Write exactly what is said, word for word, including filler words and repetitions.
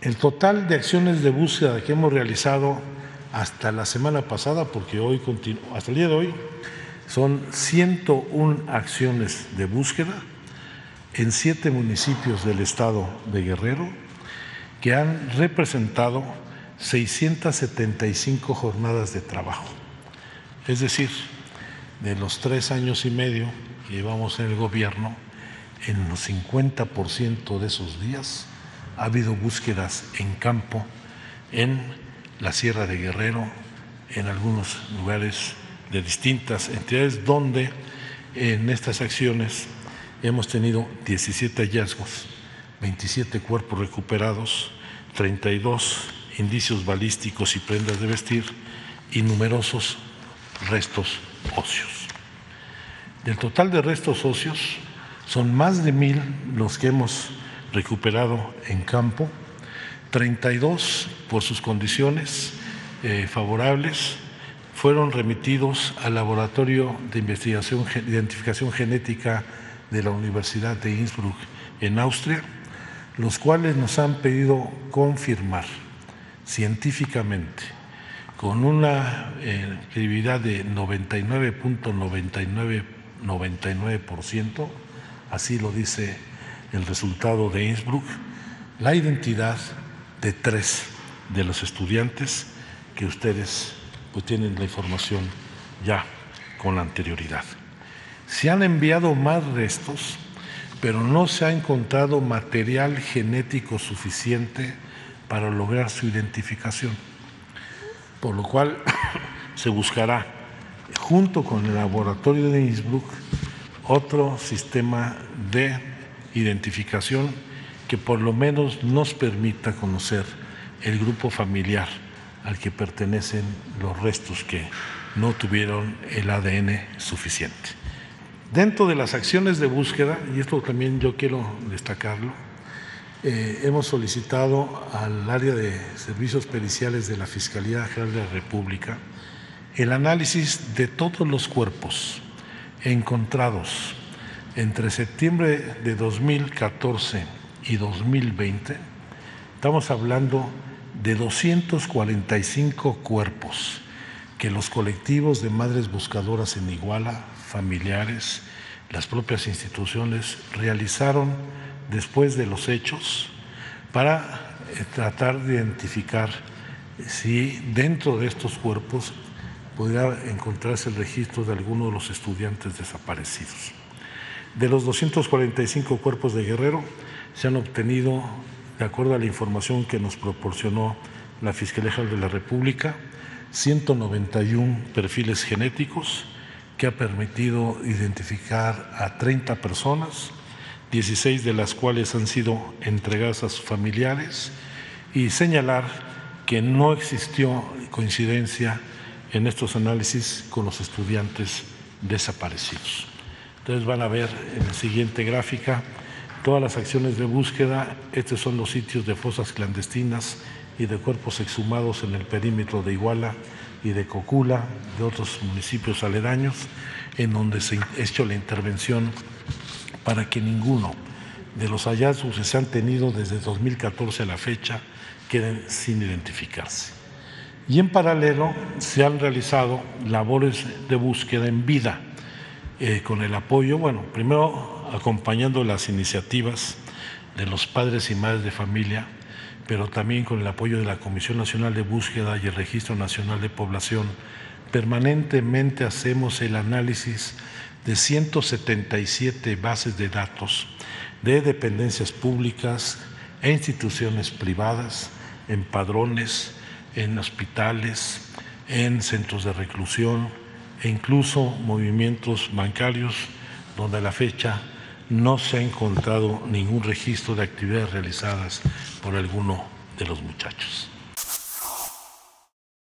El total de acciones de búsqueda que hemos realizado hasta la semana pasada, porque hoy continúa, hasta el día de hoy, son ciento una acciones de búsqueda en siete municipios del estado de Guerrero, que han representado seiscientas setenta y cinco jornadas de trabajo. Es decir, de los tres años y medio que llevamos en el gobierno, en los cincuenta por ciento de esos días ha habido búsquedas en campo, en la Sierra de Guerrero, en algunos lugares de distintas entidades, donde en estas acciones hemos tenido diecisiete hallazgos, veintisiete cuerpos recuperados, treinta y dos indicios balísticos y prendas de vestir y numerosos restos óseos. Del total de restos óseos, son más de mil los que hemos recuperado en campo, treinta y dos por sus condiciones eh, favorables, fueron remitidos al Laboratorio de Investigación e Identificación Genética de la Universidad de Innsbruck en Austria, los cuales nos han pedido confirmar científicamente con una eh, credibilidad de noventa y nueve punto noventa y nueve por ciento, así lo dice el resultado de Innsbruck, la identidad de tres de los estudiantes que ustedes pues tienen la información ya con anterioridad. Se han enviado más restos, pero no se ha encontrado material genético suficiente para lograr su identificación, por lo cual se buscará, junto con el laboratorio de Innsbruck, otro sistema de identificación que por lo menos nos permita conocer el grupo familiar al que pertenecen los restos que no tuvieron el A D N suficiente. Dentro de las acciones de búsqueda, y esto también yo quiero destacarlo, eh, hemos solicitado al área de servicios periciales de la Fiscalía General de la República el análisis de todos los cuerpos encontrados entre septiembre de dos mil catorce y dos mil veinte. Estamos hablando de doscientos cuarenta y cinco cuerpos que los colectivos de madres buscadoras en Iguala, familiares, las propias instituciones realizaron después de los hechos para tratar de identificar si dentro de estos cuerpos pudiera encontrarse el registro de alguno de los estudiantes desaparecidos. De los doscientos cuarenta y cinco cuerpos de Guerrero, se han obtenido, de acuerdo a la información que nos proporcionó la Fiscalía General de la República, ciento noventa y uno perfiles genéticos que ha permitido identificar a treinta personas, dieciséis de las cuales han sido entregadas a sus familiares, y señalar que no existió coincidencia en estos análisis con los estudiantes desaparecidos. Entonces van a ver en la siguiente gráfica todas las acciones de búsqueda. Estos son los sitios de fosas clandestinas y de cuerpos exhumados en el perímetro de Iguala y de Cocula, de otros municipios aledaños, en donde se ha hecho la intervención para que ninguno de los hallazgos que se han tenido desde dos mil catorce a la fecha queden sin identificarse. Y en paralelo se han realizado labores de búsqueda en vida, eh, con el apoyo, bueno, primero acompañando las iniciativas de los padres y madres de familia, pero también con el apoyo de la Comisión Nacional de Búsqueda y el Registro Nacional de Población. Permanentemente hacemos el análisis de ciento setenta y siete bases de datos de dependencias públicas e instituciones privadas, en padrones, en hospitales, en centros de reclusión e incluso movimientos bancarios, donde a la fecha no se ha encontrado ningún registro de actividades realizadas por alguno de los muchachos.